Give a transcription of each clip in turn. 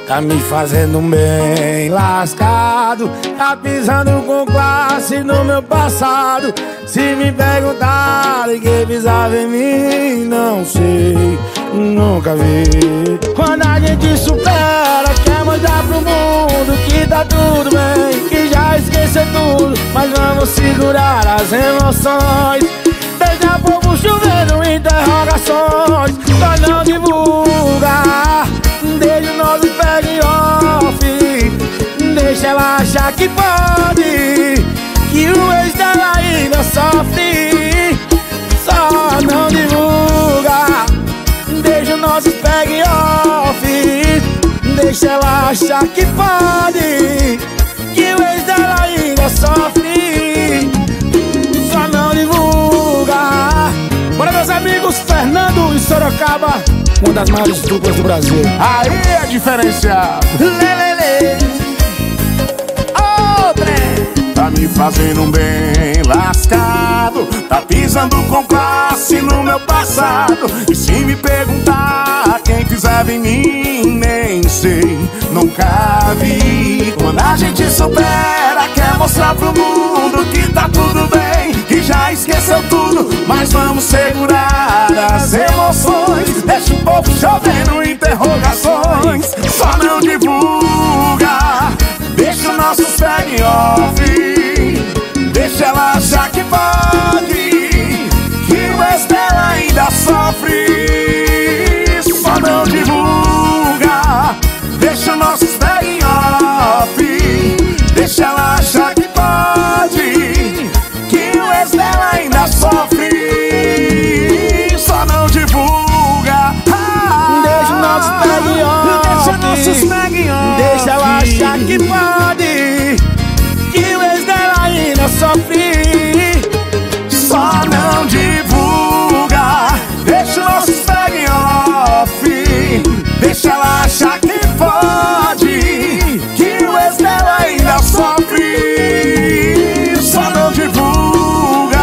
tá me fazendo bem lascado, tá pisando com classe no meu passado. Se me perguntarem quem pisava em mim, não sei, nunca vi. Quando a gente supera, quer mostrar pro mundo que tá tudo bem, que já esqueceu tudo, mas vamos segurar as emoções. Deixa o povo chovendo interrogações, mas não divulga. Deixa o nosso peg off, deixa ela achar que pode, que o ex dela ainda sofre. Só não divulga. Deixa o nosso peg off, deixa ela achar que pode, que o ex dela ainda sofre. Só não divulga. Bora, meus amigos, Fernando e Sorocaba, uma das maiores duplas do Brasil. Aí é diferenciado. Tá me fazendo bem lascado, tá pisando com classe no meu passado. E se me perguntar quem pisava em mim, nem sei, nunca vi. Quando a gente supera, quer mostrar pro mundo que tá tudo bem, que já esqueceu tudo, mas vamos segurar as emoções. Deixa o povo chovendo interrogações, só não divulga. Deixa o nosso peg off, deixa ela achar que pode, que o ex dela ainda sofre. Só não divulga. Deixa o nosso peg off, deixa ela achar que pode, que o ex dela ainda sofre. Só não divulga. Deixa o nosso peg off, deixa nossos peg off, deixa ela achar que pode, que o ex dela ainda sofre. Só não divulga. Deixa o nosso peg off, deixa ela achar que pode, que o ex dela ainda sofre. Só não divulga.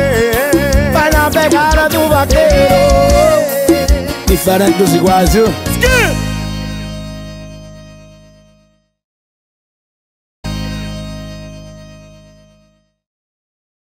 Vai na pegada do vaqueiro, diferente dos iguais, viu?